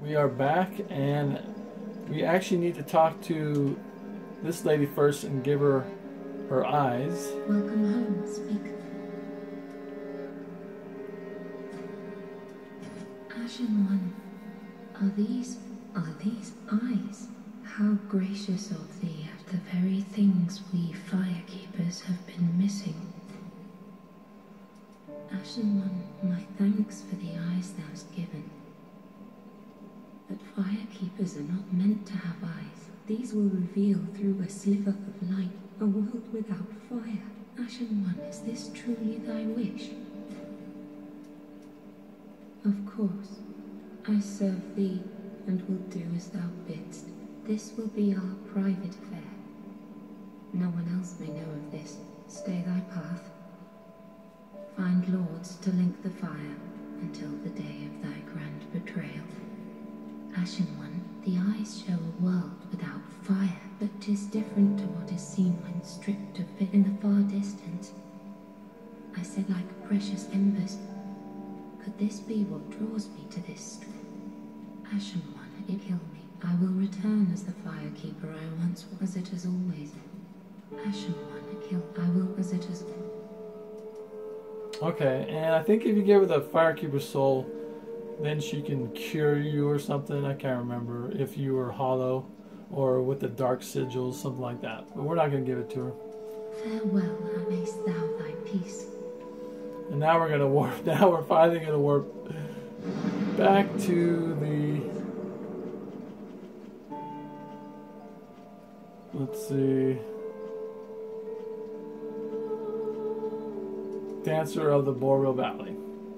We are back, and we actually need to talk to this lady first and give her her eyes. Welcome home, speak. Ashen One, are these eyes? How gracious of thee at the very things we firekeepers have been missing. Ashen One, my thanks for the eyes thou hast given. But firekeepers are not meant to have eyes. These will reveal through a sliver of light a world without fire. Ashen One, is this truly thy wish? Of course, I serve thee and will do as thou bidst. This will be our private affair. No one else may know of this. Stay thy path. Find lords to link the fire until the day of thy grand betrayal. Ashen One, the eyes show a world without fire, but 'tis different to what is seen when stripped of it in the far distance. I said like precious embers. Could this be what draws me to this? Ashen One, it kill me. I will return as the firekeeper I once was, it as always. Ashen One, kill. I will as it is. Okay, and I think if you give her the firekeeper soul, then she can cure you or something. I can't remember if you were hollow or with the dark sigils, something like that. But we're not going to give it to her. Farewell, how mayst thou thy peace. And now we're going to warp. Now we're finally going to warp back to the... Let's see... Dancer of the Boreal Valley.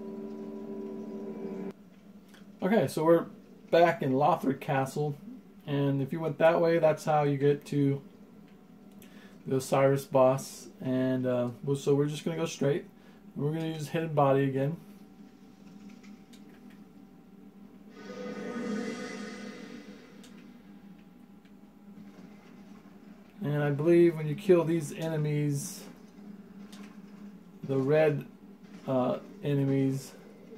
Okay, so we're back in Lothric Castle, and if you went that way, that's how you get to the Osiris boss. And so we're just going to go straight. We're going to use Hidden Body again. And I believe when you kill these enemies, the red enemies,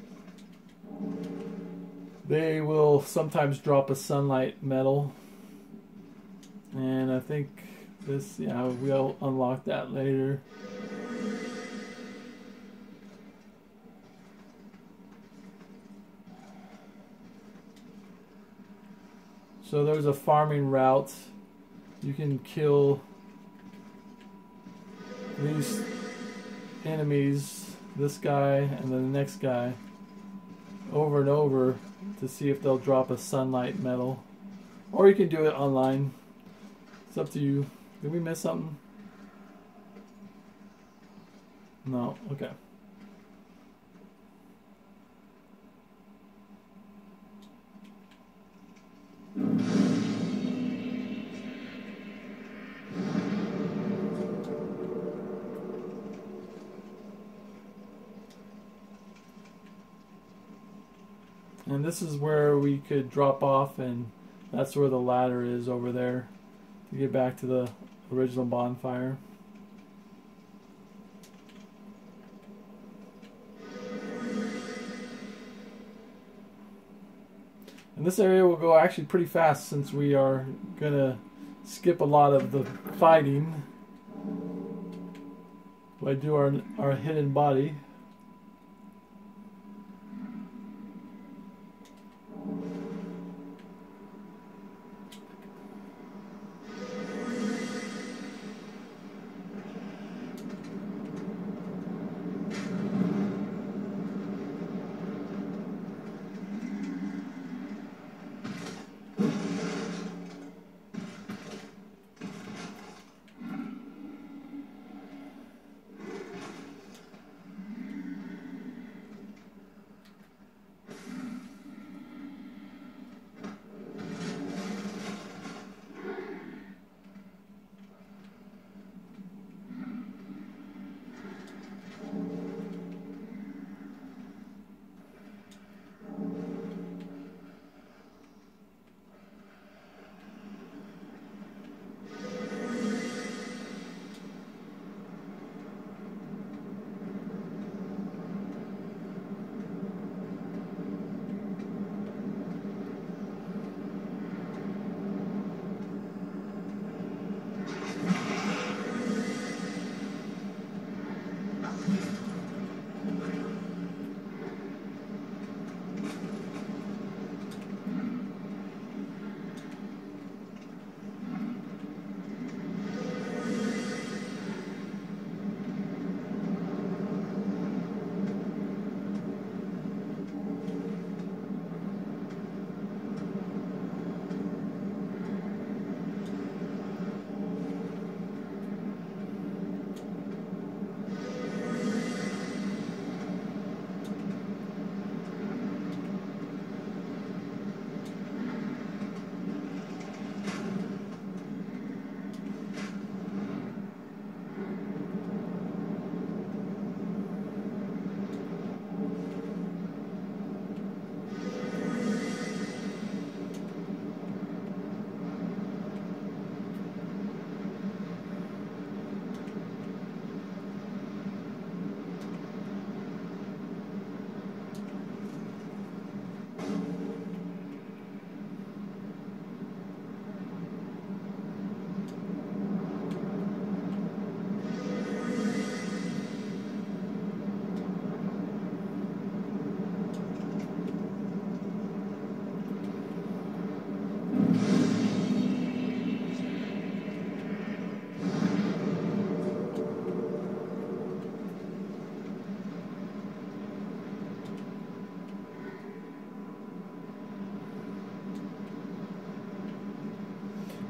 they will sometimes drop a sunlight medal. And I think this, yeah, we'll unlock that later. So there's a farming route. You can kill these enemies, this guy and then the next guy, over and over to see if they'll drop a sunlight medal. Or you can do it online. It's up to you. Did we miss something? No? Okay. And this is where we could drop off, and that's where the ladder is over there to get back to the original bonfire. And this area will go actually pretty fast since we are going to skip a lot of the fighting by do our hidden body.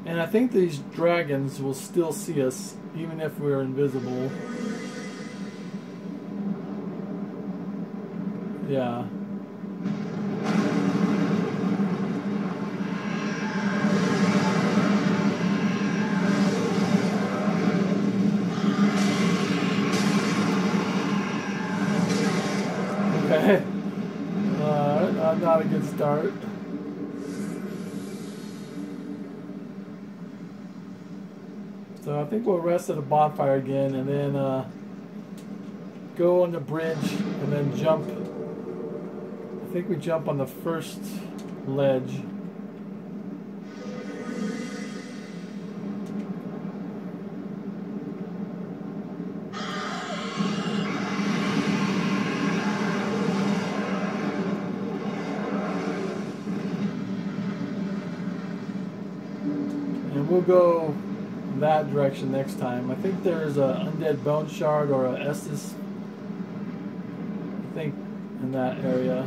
And I think these dragons will still see us even if we're invisible. Yeah. Okay. Not a good start. So I think we'll rest at a bonfire again and then go on the bridge and then jump. I think we jump on the first ledge. And we'll go that direction next time. I think there's a undead bone shard or a Estus, I think, in that area.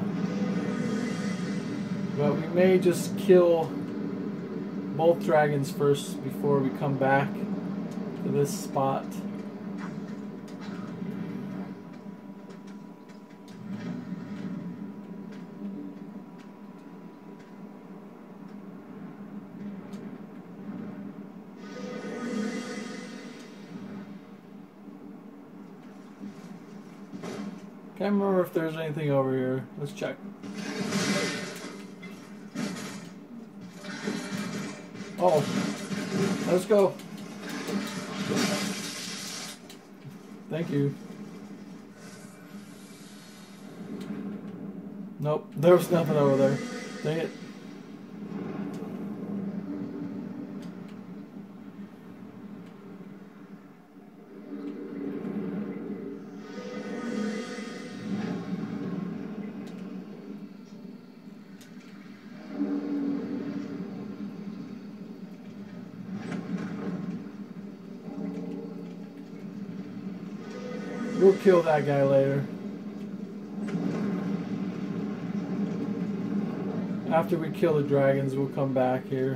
But we may just kill both dragons first before we come back to this spot. Can't remember if there's anything over here. Let's check. Oh, let's go. Thank you. Nope, there was nothing over there. Dang it. We'll kill that guy later. After we kill the dragons, we'll come back here.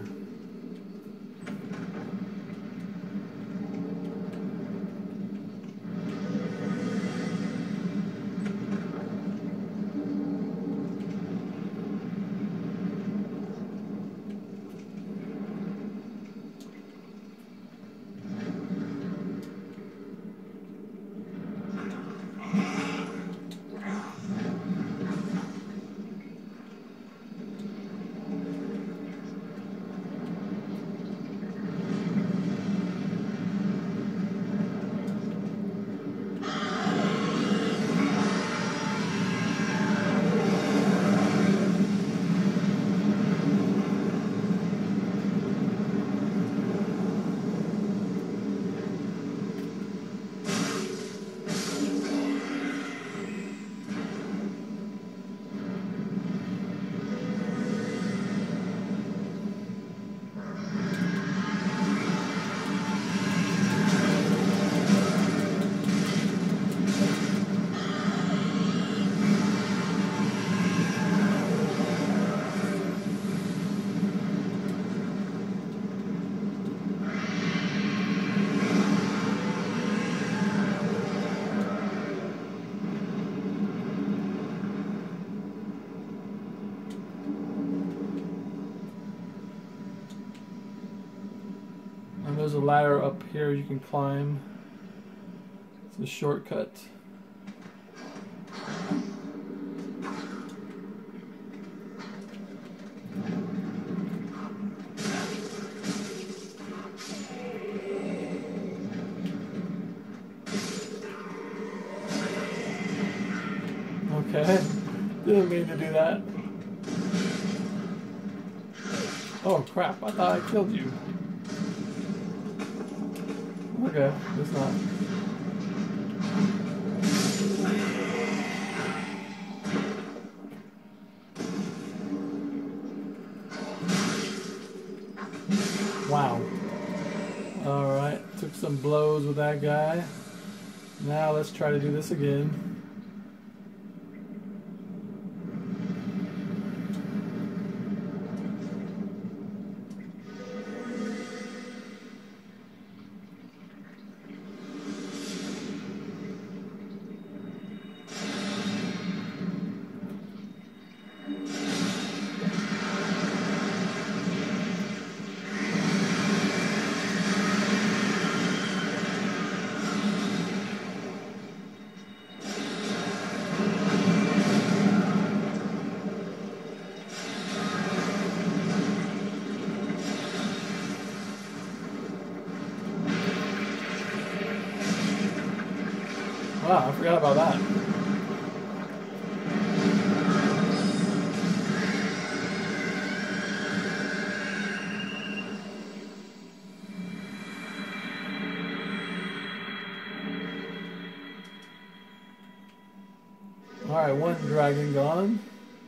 There's a ladder up here you can climb. It's a shortcut. Okay, didn't mean to do that. Oh crap, I thought I killed you. Okay, it's not. Wow. Alright, took some blows with that guy. Now let's try to do this again. Wow, I forgot about that. Alright, one dragon gone.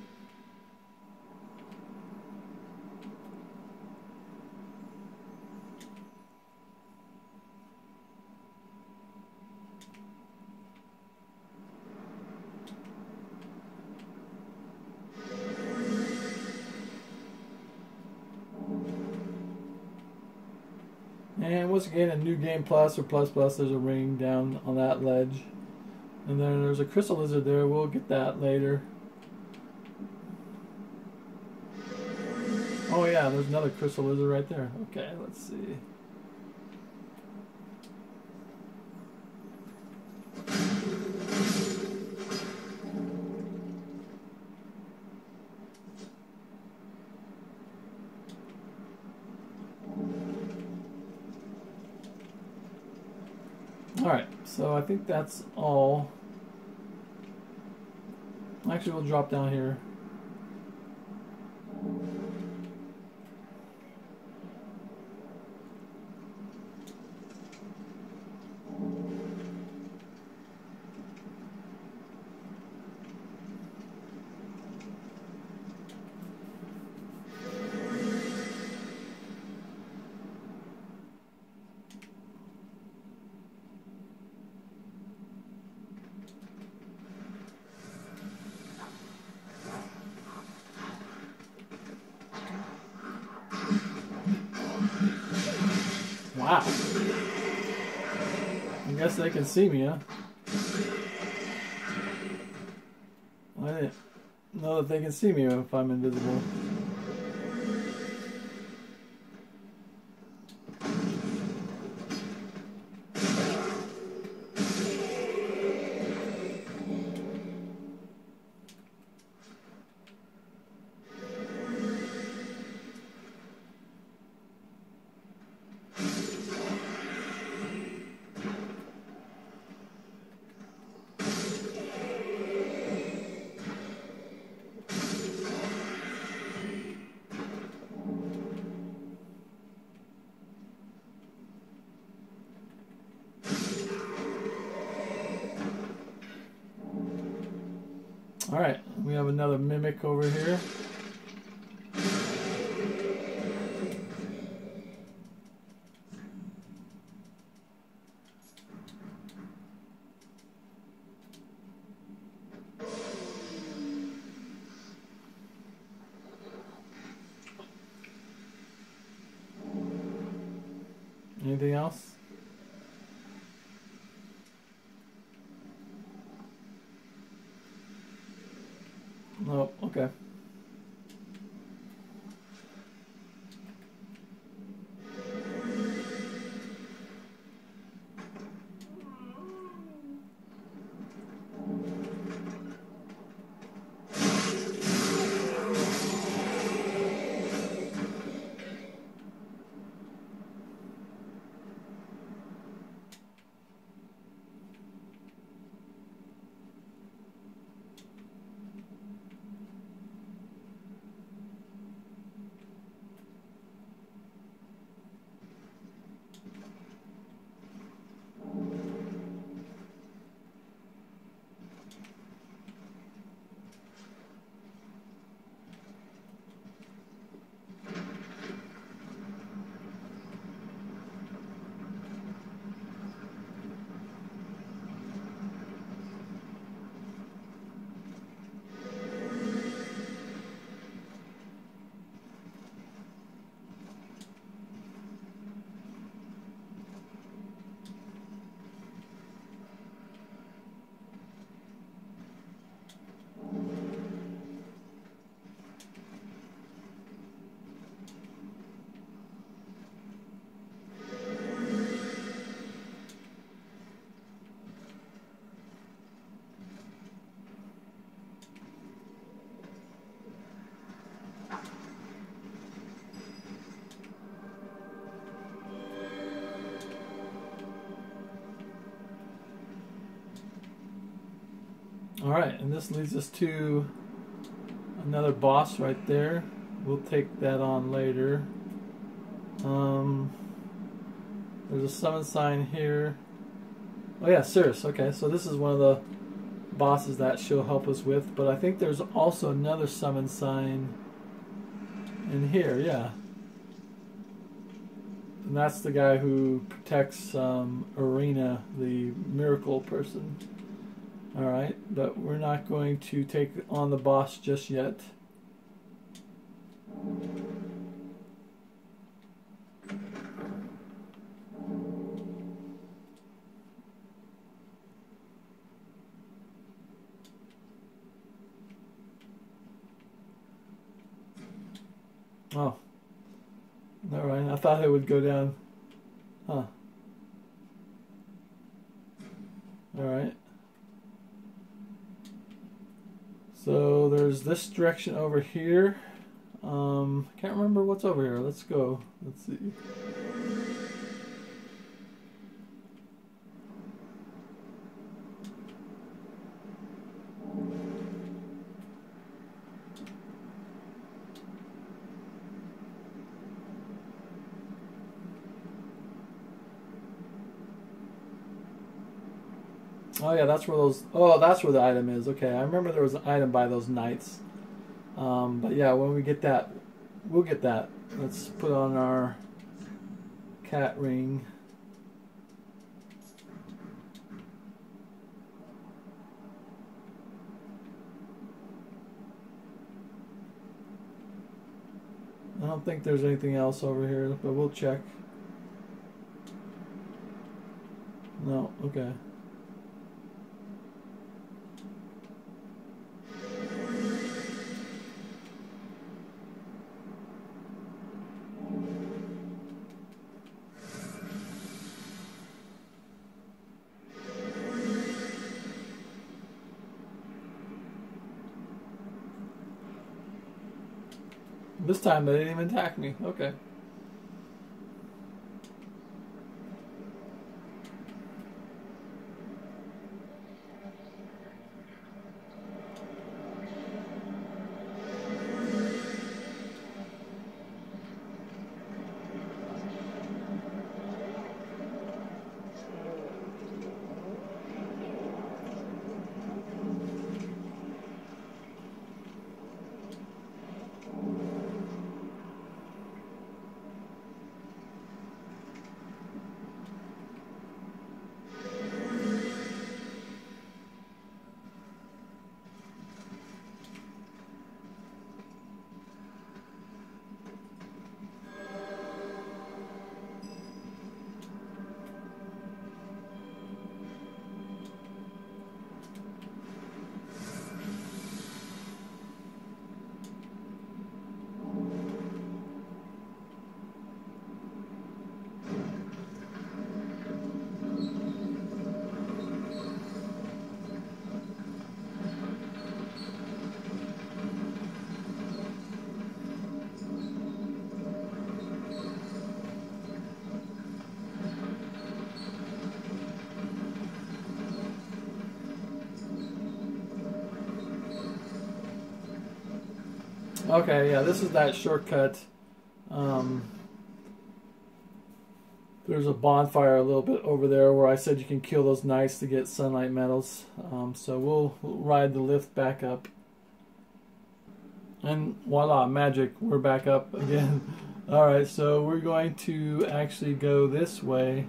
And once again, a new game plus or plus plus, there's a ring down on that ledge. And then there's a crystal lizard there. We'll get that later. Oh yeah, there's another crystal lizard right there. Okay, let's see. Alright, so I think that's all. Actually, we'll drop down here. Wow. I guess they can see me, huh? I didn't know that they can see me if I'm invisible. Alright, we have another mimic over here. Anything else? No, okay. Alright, and this leads us to another boss right there. We'll take that on later. There's a summon sign here. Oh yeah, Cirrus. Okay, so this is one of the bosses that she'll help us with, but I think there's also another summon sign in here, yeah. And that's the guy who protects Arena, the miracle person. Alright, but we're not going to take on the boss just yet. Oh. Alright, I thought it would go down. Huh. Alright. So there's this direction over here. Can't remember what's over here. Let's go. Let's see. Oh yeah, that's where those. Oh, that's where the item is. Okay, I remember there was an item by those knights. But yeah, when we get that, we'll get that. Let's put on our cat ring. I don't think there's anything else over here, but we'll check. No, okay. This time they didn't even attack me. Okay. Okay, yeah, this is that shortcut. There's a bonfire a little bit over there where I said you can kill those knights to get sunlight medals. So we'll ride the lift back up. And voila, magic, we're back up again. Alright, so we're going to actually go this way.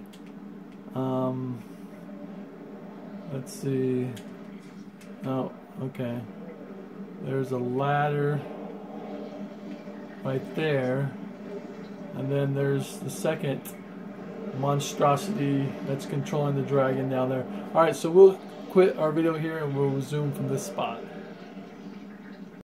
Let's see. Oh, okay. There's a ladder right there, and then there's the second monstrosity that's controlling the dragon down there. Alright, so we'll quit our video here and we'll resume from this spot.